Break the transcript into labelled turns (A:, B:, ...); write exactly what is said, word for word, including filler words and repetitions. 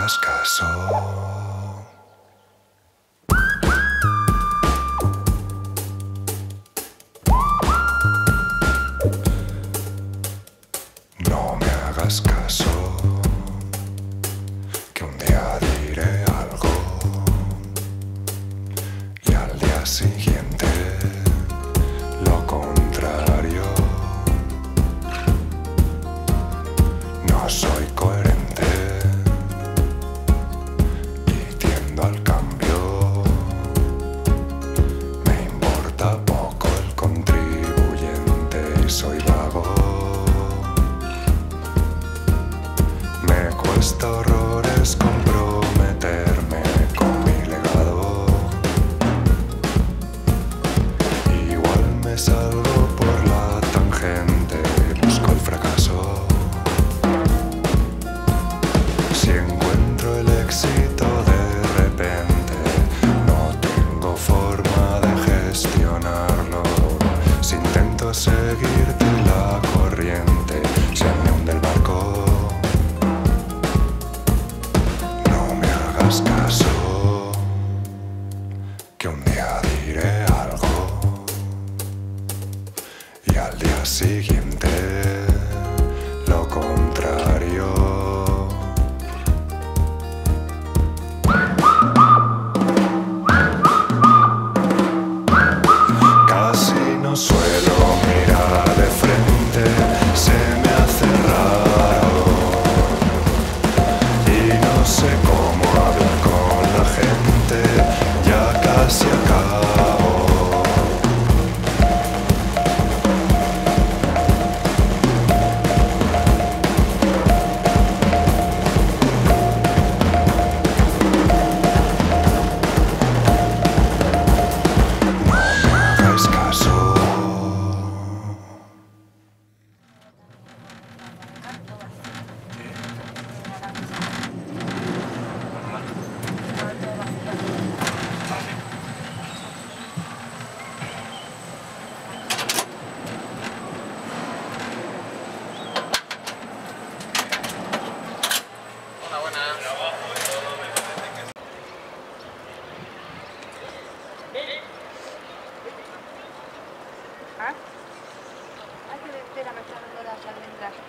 A: hagas caso. No me hagas caso, que un día diré algo y al día siguiente lo contrario. No soy coherente y tiendo al cambio. Me importa poco el contribuyente y soy vago. Me cuesta horrores comprometerme con mi legado. Igual me salgo por la tangente, busco el fracaso. Si encuentro el éxito de repente, no tengo forma de gestionarlo. Si intento seguirte la corriente, se me hunde el barco. Caso, que un día diré algo y al día siguiente lo contrario. Casi no suelo mirar de frente, se me hace raro y no sé cómo hablar con la gente, ya casi acabo. No me hagáis caso.
B: ¿Ah? Hay que espera, me está dando las almendras.